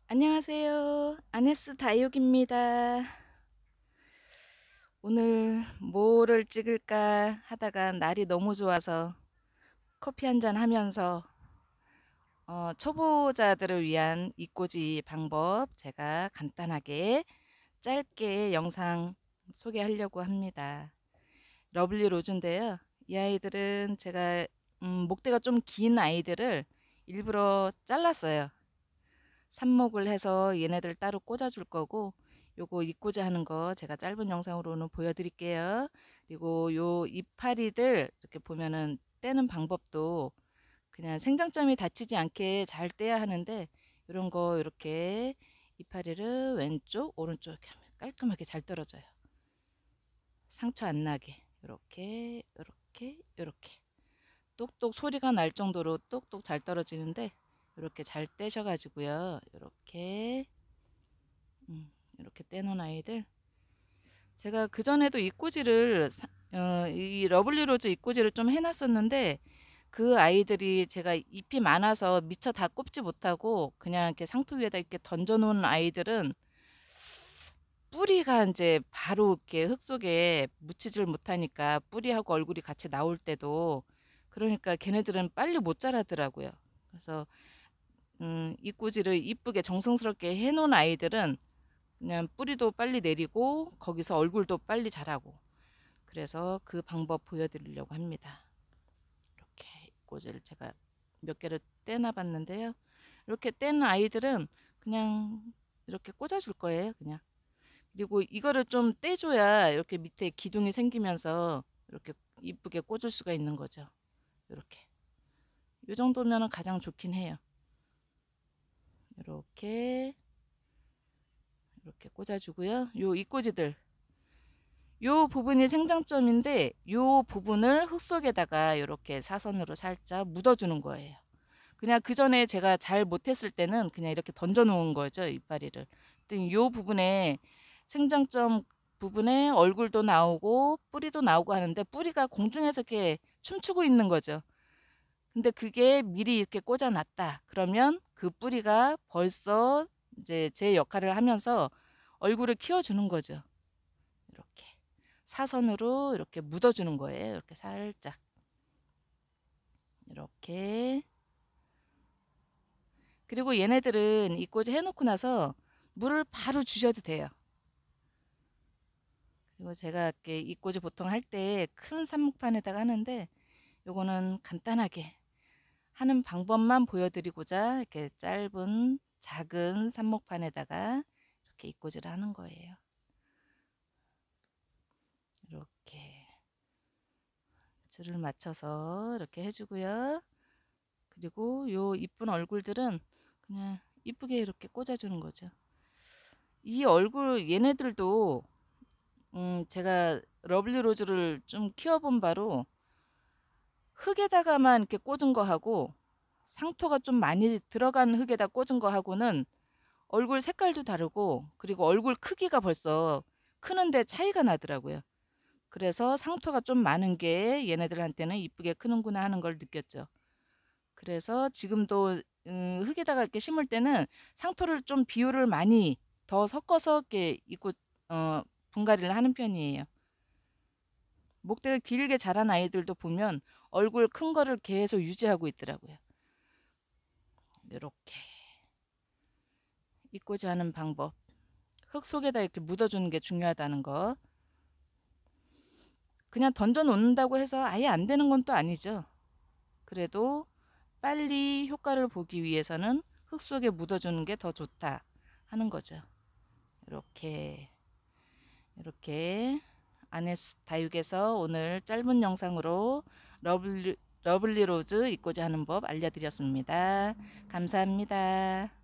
안녕하세요. 아네스 다육입니다. 오늘 뭐를 찍을까 하다가 날이 너무 좋아서 커피 한잔 하면서 초보자들을 위한 이꽂이 방법 제가 간단하게 짧게 영상 소개하려고 합니다. 러블리 로즈인데요. 이 아이들은 제가 목대가 좀 긴 아이들을 일부러 잘랐어요. 삽목을 해서 얘네들 따로 꽂아줄 거고, 요거 잇꽂이 하는 거 제가 짧은 영상으로는 보여드릴게요. 그리고 요 이파리들 이렇게 보면은 떼는 방법도 그냥 생장점이 다치지 않게 잘 떼야 하는데, 이런 거 이렇게 이파리를 왼쪽 오른쪽 이렇게 하면 깔끔하게 잘 떨어져요. 상처 안 나게 이렇게 이렇게 이렇게 똑똑 소리가 날 정도로 똑똑 잘 떨어지는데, 이렇게 잘 떼셔 가지고요, 이렇게 떼놓은 아이들, 제가 그전에도 이꼬지를 이 러블리로즈 이꼬지를 좀 해놨었는데, 그 아이들이 제가 잎이 많아서 미처 다 꼽지 못하고 그냥 이렇게 상토 위에다 이렇게 던져 놓은 아이들은 뿌리가 이제 바로 이렇게 흙 속에 묻히질 못하니까, 뿌리하고 얼굴이 같이 나올 때도, 그러니까 걔네들은 빨리 못 자라더라고요. 그래서 이꼬지를 이쁘게 정성스럽게 해놓은 아이들은 그냥 뿌리도 빨리 내리고 거기서 얼굴도 빨리 자라고, 그래서 그 방법 보여드리려고 합니다. 이렇게 꼬지를 제가 몇 개를 떼나 봤는데요. 이렇게 뗀 아이들은 그냥 이렇게 꽂아줄 거예요. 그냥. 그리고 이거를 좀 떼줘야 이렇게 밑에 기둥이 생기면서 이렇게 이쁘게 꽂을 수가 있는 거죠. 이렇게. 이 정도면 가장 좋긴 해요. 이렇게 꽂아주고요. 요 이꼬지들, 요 부분이 생장점인데, 요 부분을 흙 속에다가 이렇게 사선으로 살짝 묻어주는 거예요. 그냥 그 전에 제가 잘 못했을 때는 그냥 이렇게 던져 놓은 거죠, 이파리를. 요 부분에 생장점 부분에 얼굴도 나오고 뿌리도 나오고 하는데, 뿌리가 공중에서 이렇게 춤추고 있는 거죠. 근데 그게 미리 이렇게 꽂아 놨다 그러면 그 뿌리가 벌써 이제 제 역할을 하면서 얼굴을 키워주는 거죠. 이렇게 사선으로 이렇게 묻어주는 거예요. 이렇게 살짝 이렇게. 그리고 얘네들은 이꼬지 해놓고 나서 물을 바로 주셔도 돼요. 그리고 제가 이렇게 이꼬지 보통 할 때 큰 삽목판에다가 하는데, 요거는 간단하게 하는 방법만 보여드리고자 이렇게 짧은 작은 삽목판에다가 이렇게 이꼬지를 하는 거예요. 이렇게 줄을 맞춰서 이렇게 해주고요. 그리고 요 이쁜 얼굴들은 그냥 이쁘게 이렇게 꽂아주는 거죠. 이 얼굴 얘네들도 제가 러블리 로즈를 좀 키워본 바로, 흙에다가만 이렇게 꽂은 거하고 상토가 좀 많이 들어간 흙에다 꽂은 거하고는 얼굴 색깔도 다르고, 그리고 얼굴 크기가 벌써 크는데 차이가 나더라고요. 그래서 상토가 좀 많은 게 얘네들한테는 이쁘게 크는구나 하는 걸 느꼈죠. 그래서 지금도 흙에다가 이렇게 심을 때는 상토를 좀 비율을 많이 더 섞어서 이렇게 입고 분갈이를 하는 편이에요. 목대가 길게 자란 아이들도 보면 얼굴 큰 거를 계속 유지하고 있더라고요. 이렇게 입고자 하는 방법, 흙 속에다 이렇게 묻어주는 게 중요하다는 거. 그냥 던져 놓는다고 해서 아예 안 되는 건 또 아니죠. 그래도 빨리 효과를 보기 위해서는 흙 속에 묻어주는 게 더 좋다 하는 거죠. 이렇게 아네스 다육에서 오늘 짧은 영상으로 러블리 로즈 입고자 하는 법 알려드렸습니다. 감사합니다.